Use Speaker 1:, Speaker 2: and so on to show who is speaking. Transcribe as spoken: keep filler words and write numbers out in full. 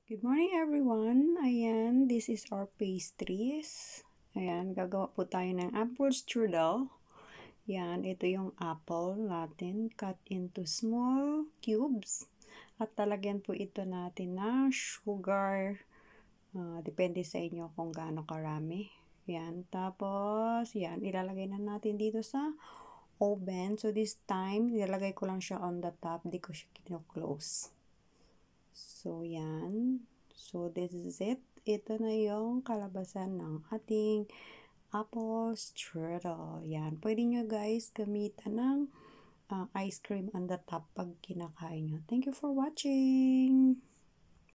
Speaker 1: Good morning everyone! Ayan, this is our pastries. Ayan, gagawa po tayo ng apple strudel. Yan, ito yung apple natin cut into small cubes. At talagyan po ito natin ng sugar. Uh, depende sa inyo kung gaano karami. Yan, tapos yan, ilalagay na natin dito sa oven. So this time, ilalagay ko lang siya on the top. Di ko siya kino-close. So, yan. So, this is it. Ito na yung kalabasan ng ating apple strudel. Yan. Pwede nyo guys gamitan ng uh, ice cream on the top pag kinakain nyo. Thank you for watching!